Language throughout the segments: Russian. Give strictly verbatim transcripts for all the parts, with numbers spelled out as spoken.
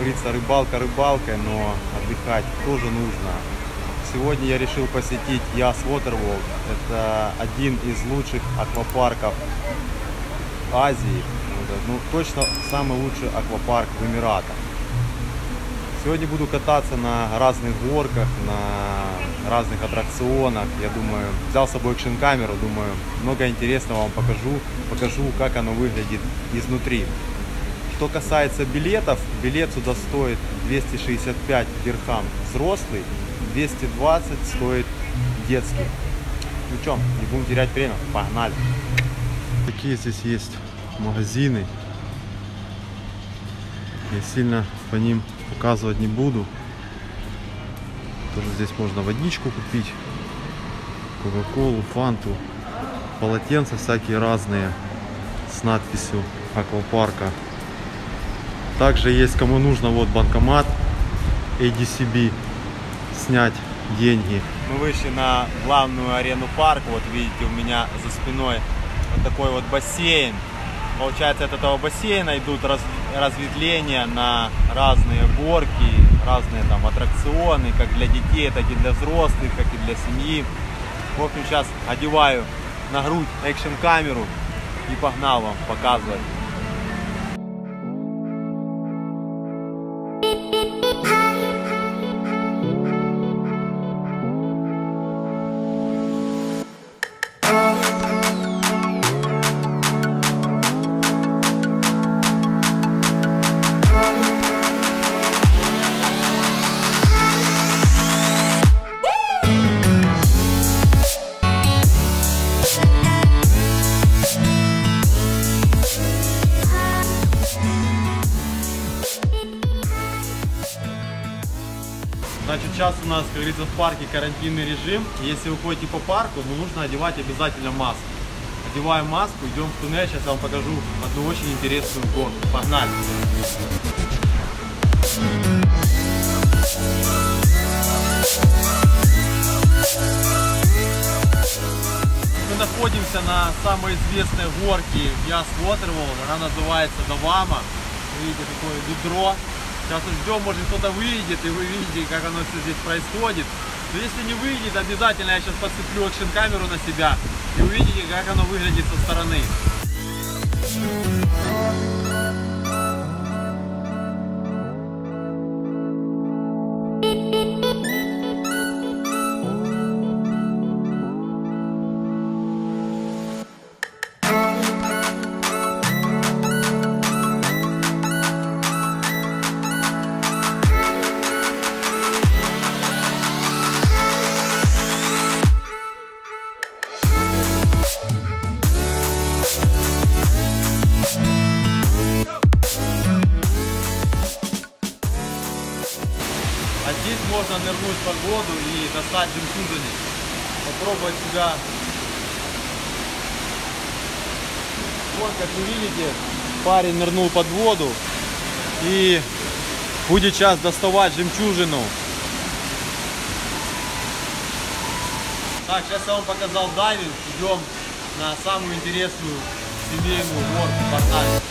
говорится, рыбалка рыбалкой, но отдыхать тоже нужно. Сегодня я решил посетить Yas Water World. Это один из лучших аквапарков Азии. Ну, точно самый лучший аквапарк в Эмиратах. Сегодня буду кататься на разных горках, на разных аттракционах. Я думаю, взял с собой экшн-камеру, думаю, много интересного вам покажу. Покажу, как оно выглядит изнутри. Что касается билетов, билет сюда стоит двести шестьдесят пять дирхам взрослый, двести двадцать стоит детский. Ну что, не будем терять время, погнали. Какие здесь есть магазины. Я сильно по ним показывать не буду. Тоже здесь можно водичку купить, кока-колу, фанту, полотенца всякие разные с надписью аквапарка. Также есть, кому нужно, вот банкомат эй ди си би, снять деньги. Мы вышли на главную арену парка. Вот видите, у меня за спиной вот такой вот бассейн. Получается, от этого бассейна идут раз, разветвления на разные горки, разные там аттракционы, как для детей, так и для взрослых, как и для семьи. В общем, сейчас одеваю на грудь экшн-камеру и погнал вам показывать. Значит, сейчас у нас, как говорится, в парке карантинный режим. Если вы ходите по парку, ну, нужно одевать обязательно маску. Одеваем маску, идем в туннель. Сейчас я вам покажу одну очень интересную горку. Погнали! Мы находимся на самой известной горке Yas Water World. Она называется Давама. Видите, такое ведро. Сейчас ждем, может кто-то выйдет, и вы видите, как оно все здесь происходит. Но если не выйдет, обязательно я сейчас подцеплю экшн-камеру на себя, и увидите, как оно выглядит со стороны. А здесь можно нырнуть под воду и достать жемчужины. Попробовать себя. Вот, как вы видите, парень нырнул под воду и будет сейчас доставать жемчужину. Так, сейчас я вам показал дайвинг. Идем на самую интересную семейную горку. Погнали.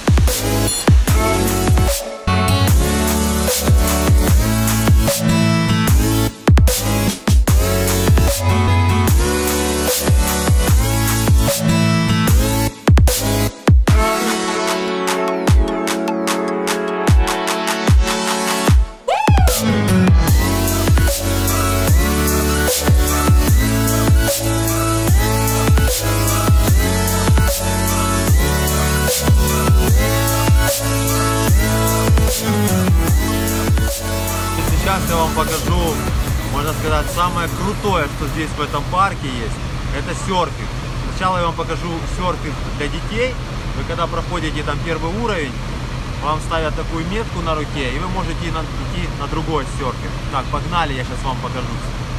Сейчас я вам покажу, можно сказать, самое крутое, что здесь в этом парке есть, это серфинг. Сначала я вам покажу серфинг для детей. Вы когда проходите там первый уровень, вам ставят такую метку на руке, и вы можете идти на, идти на другой серфинг. Так, погнали, я сейчас вам покажу.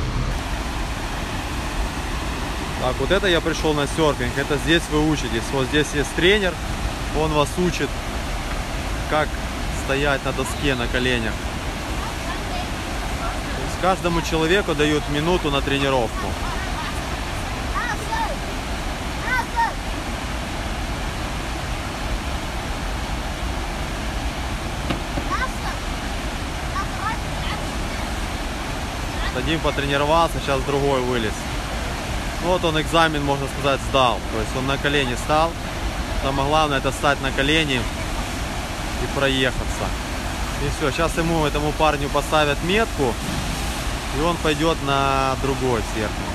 Так, вот это я пришел на серфинг, это здесь вы учитесь. Вот здесь есть тренер, он вас учит, как стоять на доске на коленях. Каждому человеку дают минуту на тренировку. С одним потренировался, сейчас другой вылез. Вот он экзамен, можно сказать, сдал. То есть он на колени стал. Самое главное это стать на колени и проехаться. И все, сейчас ему, этому парню поставят метку, и он пойдет на другой серфинг.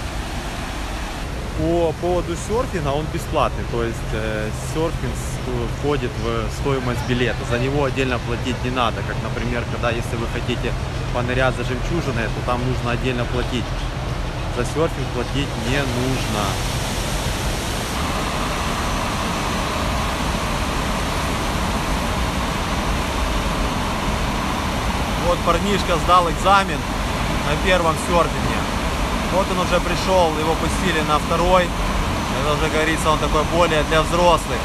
По поводу серфинга, он бесплатный, то есть э, серфинг входит в стоимость билета. За него отдельно платить не надо, как, например, когда если вы хотите понырять за жемчужиной, то там нужно отдельно платить. За серфинг платить не нужно. Вот парнишка сдал экзамен на первом серфинге. Вот он уже пришел, его пустили на второй. Это уже, говорится, он такой более для взрослых.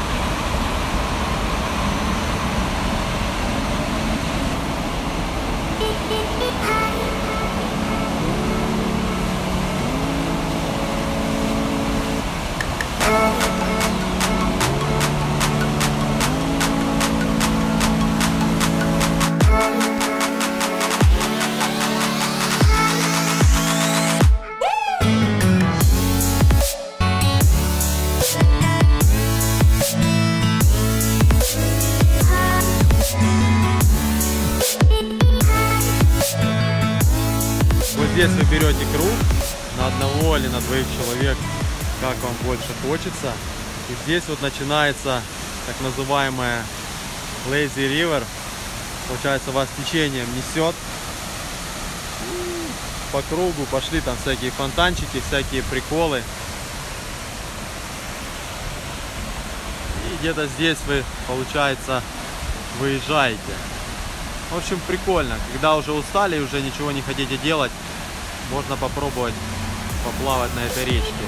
Здесь вы берете круг на одного или на двоих человек, как вам больше хочется. И здесь вот начинается так называемая Lazy River. Получается, вас течением несет по кругу, пошли там всякие фонтанчики, всякие приколы. И где-то здесь вы, получается, выезжаете. В общем, прикольно. Когда уже устали и уже ничего не хотите делать, можно попробовать поплавать на этой речке.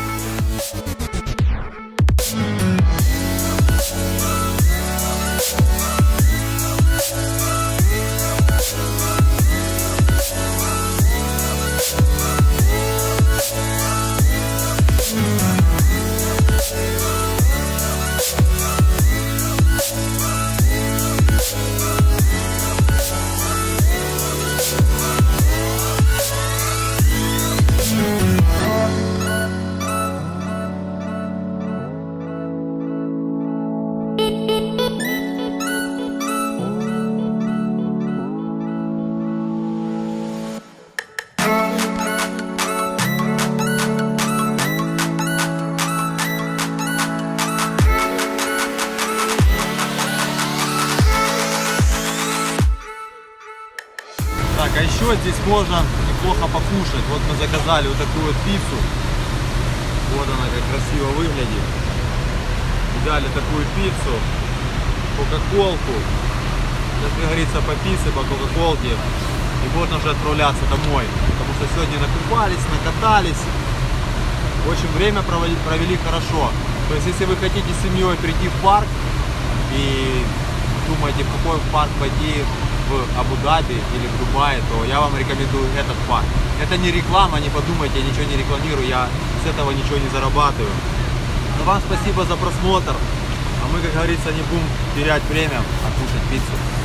Так, а еще здесь можно неплохо покушать. Вот мы заказали вот такую вот пиццу. Вот она как красиво выглядит. Взяли такую пиццу, кока-колку. Как говорится, по пицце, по кока-колке. И можно уже отправляться домой. Потому что сегодня накупались, накатались. В общем, время провели, провели хорошо. То есть, если вы хотите с семьей прийти в парк и думаете, в какой парк пойти, в Абу-Даби или в Дубае, то я вам рекомендую этот парк. Это не реклама, не подумайте, я ничего не рекламирую, я с этого ничего не зарабатываю. Но вам спасибо за просмотр, а мы, как говорится, не будем терять время, а кушать пиццу.